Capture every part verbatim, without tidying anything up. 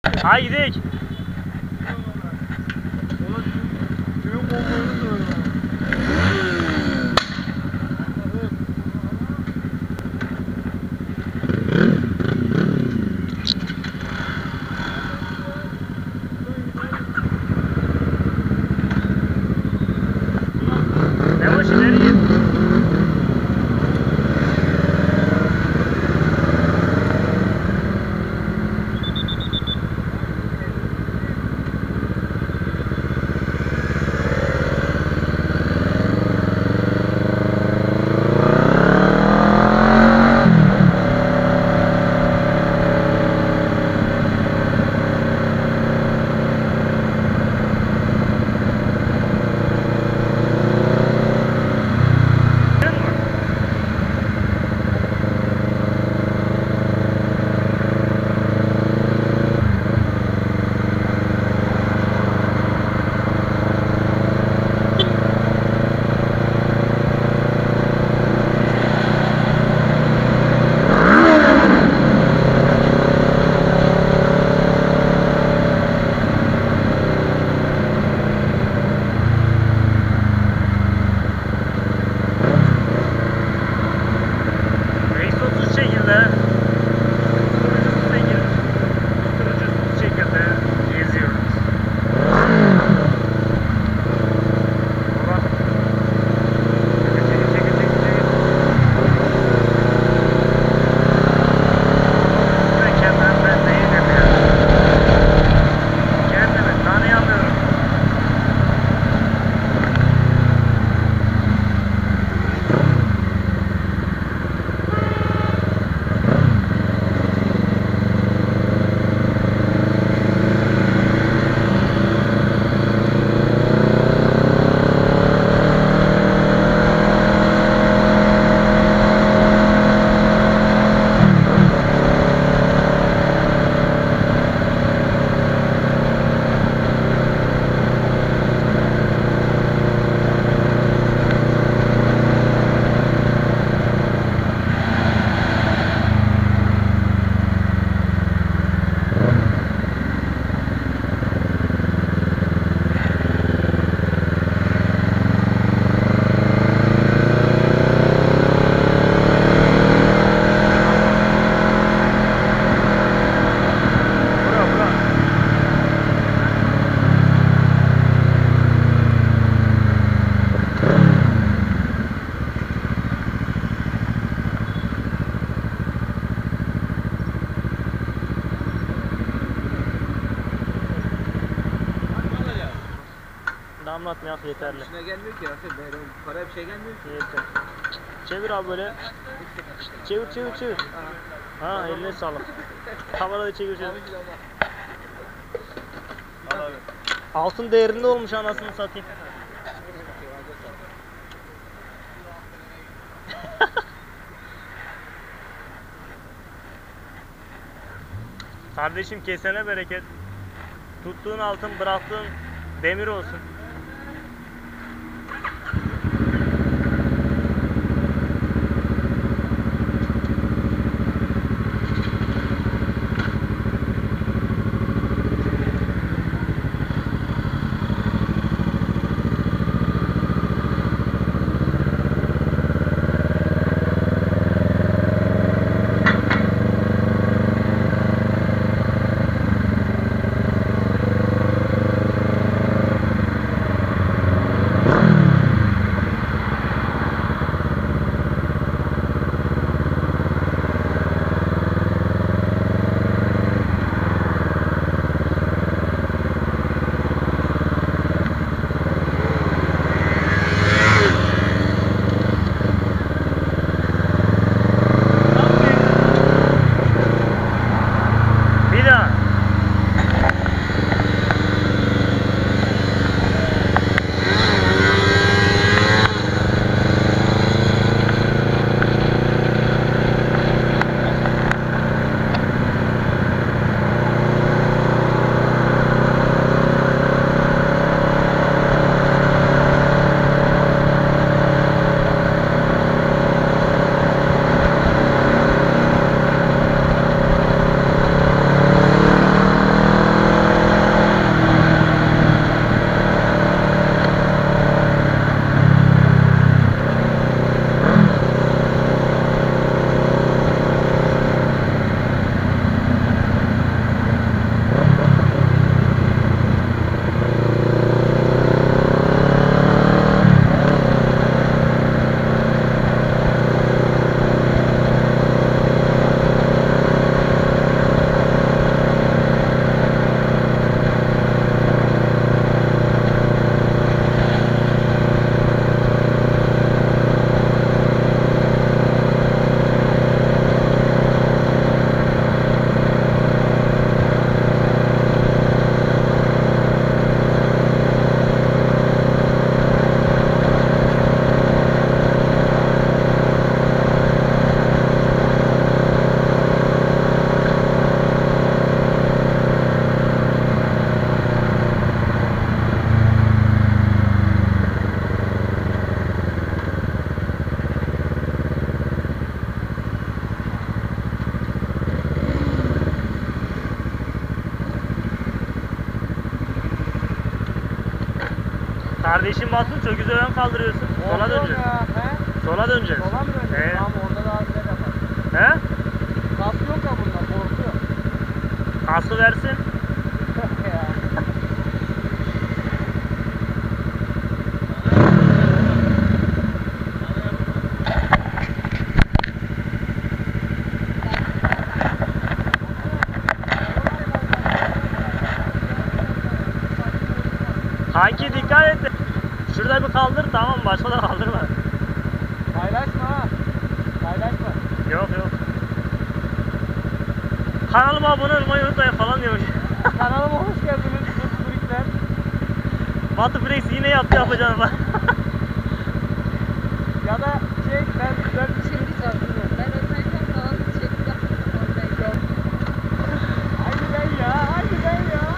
Haydi gidelim. Yavaş ileri git. Damlatmayak yeterli. İçine gelmiyor ki Asıl. Para bir şey gelmiyor ki. Yeter. Çevir abi böyle. Çevir çevir çevir. Ha eline sağlık. Kamerada çevir çevir. Altın değerinde olmuş anasını satayım. Kardeşim kesene bereket. Tuttuğun altın bıraktığın demir olsun. Kardeşim Batu çok güzel ön kaldırıyorsun. Sola Korkuyorum döneceğiz. ya, he? Sola döneceğiz. Sola mı döneceğiz? He. Tamam orada daha güzel yapar. He? Kas yok ya bunda, korkuyor. Kaslı versin. ya. Kanki dikkat et. Şurada bir kaldır, tamam, başka da kaldırma. Paylaşma ha. Paylaşma. Yok yok. Kanalıma abone olmayı unutmayın falan diyormuş. Kanalıma hoş geldiniz. Sürükler. Batu Flex yine yaptı yapacağını bak. Ya da şey ben güzel bir şey diyeceğim. Ben özellikle falan çekeceğim. Oradayken. Aynı ben ya. Aynı ben ya.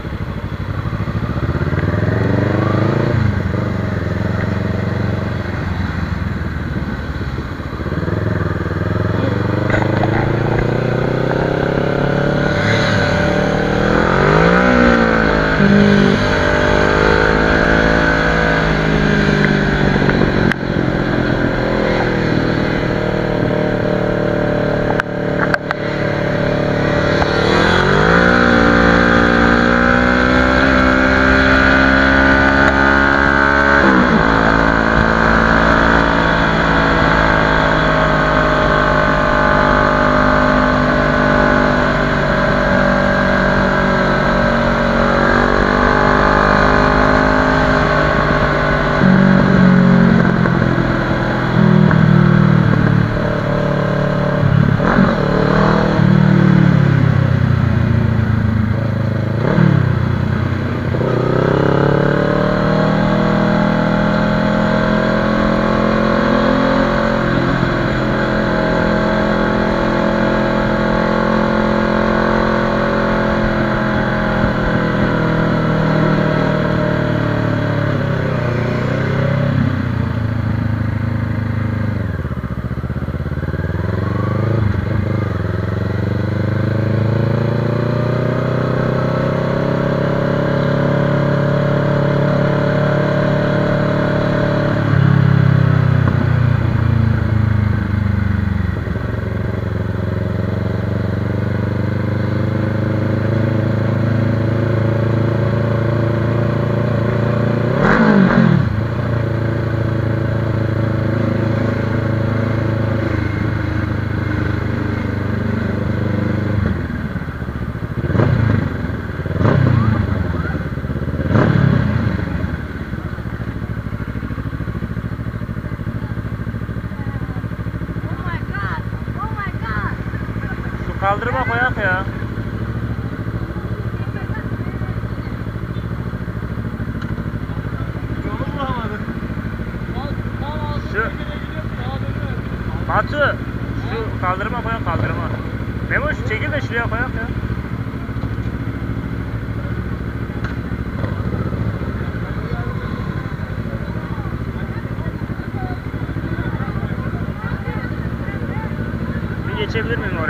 Oh my god. Oh my god. Şu kaldırıma koyak ya. Yolu bulamadım. Şu Batu, şu kaldırıma koyak, kaldırıma. Memo şu çekil de şuraya koyak ya. Bir geçebilir miyim oraya?